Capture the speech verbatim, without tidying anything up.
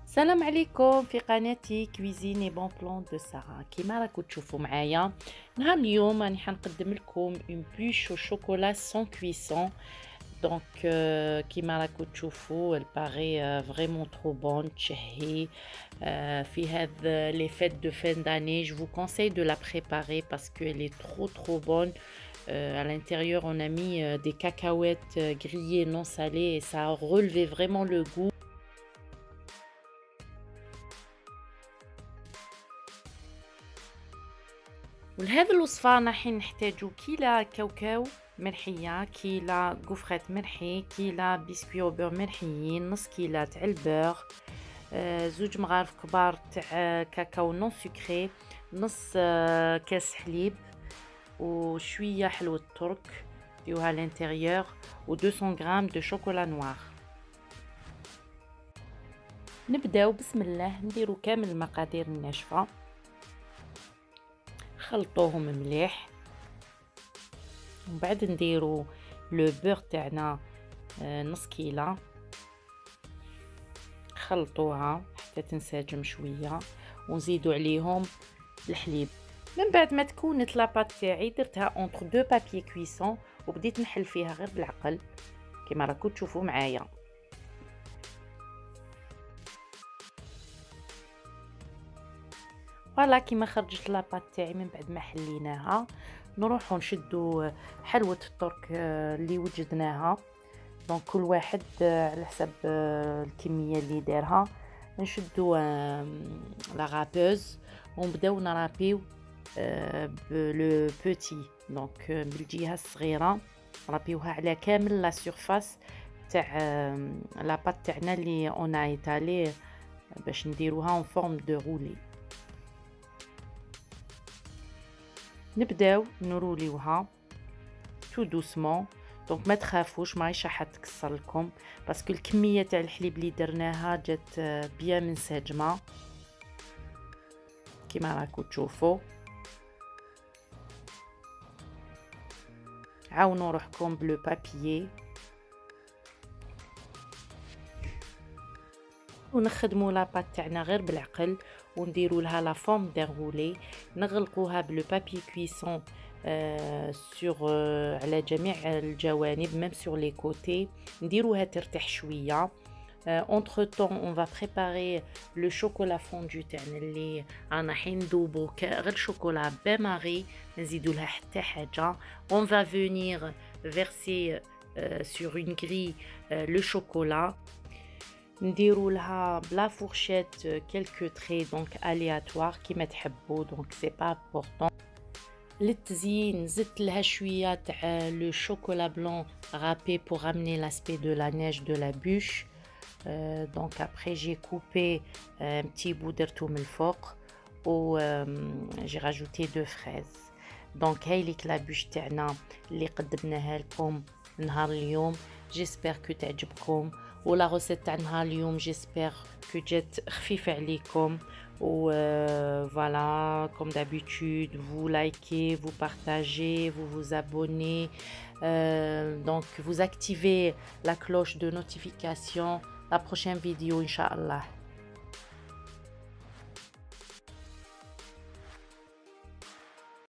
السلام عليكم في قناتي كويزيني بون بلان دو سارة. كيما راكم تشوفوا معايا نهار اليوم راني حنقدم لكم اون بوش او شوكولا سون كويسون. دونك كيما راكم تشوفوا الباغي فريمون ترو بون تشهي في هاد لي فيت دو فين داني. جو vous conseille de la préparer parce qu'elle est trop trop bonne. Euh, à l'intérieur on a mis euh, des cacahuètes euh, grillées non salées et ça a relevé vraiment le goût. ولهذا الوصفة راح نحتاجو كيلا كاوكاو مرحية، كيلا قفرات مرحي، كيلا بسكوي او بور مرحيين، نص كيلا تاع البور، آه، زوج مغارف كبار تاع كاكاو نون سكري، نص آه، كاس حليب، وشوية حلوة ترك ديوها لانتيريور، و مئتين غرام دو شوكولا نوار. نبداو بسم الله نديرو كامل المقادير الناشفة، خلطوهم مليح، ومن بعد نديرو لو بور تاعنا نص كيلة، خلطوها حتى تنسجم شويه، ونزيدو عليهم الحليب. من بعد ما تكونت لاباط تاعي درتها اونتر دو بابي كويسون وبديت نحل فيها غير بالعقل كما راكم تشوفوا معايا. فوالا كيما خرجت لاباط تاعي من بعد ما حليناها، نروحو نشدو حلوة الترك اللي وجدناها. دونك كل واحد على حسب الكميه اللي دارها. نشدو لا رابوز ونبداو نرابيو بلو بوتي، دونك بالجهه الصغيره نرابيوها على كامل لا سيرفاس تاع لاباط تاعنا اللي اون ايطالي باش نديروها اون فورم دو رولي. نبداو نروليوها تو دوسمون، دونك ما تخافوش ماهيش راح تكسر لكم باسكو الكميه تاع الحليب اللي درناها جات بيان منسجمه كيما راكم تشوفوا. عاونوا روحكم بلو بابيي ونخدموا لاباط تاعنا غير بالعقل، ونديروا لها لا فورم ديرولي، نغلقوها بلو بابي كويسون Euh, sur euh, على جميع الجوانب même sur les côtés، نديروها ترتاح شويه. euh, entre temps on va préparer le chocolat fondu تاعنا اللي رانا حين ندوبو غير شوكولا بان ماري، نزيدو لها حتى حاجه. on va venir verser euh, sur une grille euh, le chocolat، نديرو لها بلا فورشيت quelques traits donc aléatoires كيما تحبوا، donc c'est pas important. للتزيين زدت لها شويه تاع لو شوكولا بلون رابي pour ramener l'aspect de la neige de la bûche. euh, donc après j'ai coupé un petit bout درتو من الفوق و j'ai rajouté deux fraises. donc هاي ليك لا بûche تاعنا اللي قدمناها لكم نهار اليوم. جيسبر كو تعجبكم، ولا غوسيت تاع نهار اليوم جيسبر كو جات خفيفه عليكم. ou euh, voilà, comme d'habitude, vous likez, vous partagez, vous vous abonnez, euh, donc vous activez la cloche de notification. La prochaine vidéo, Inch'Allah.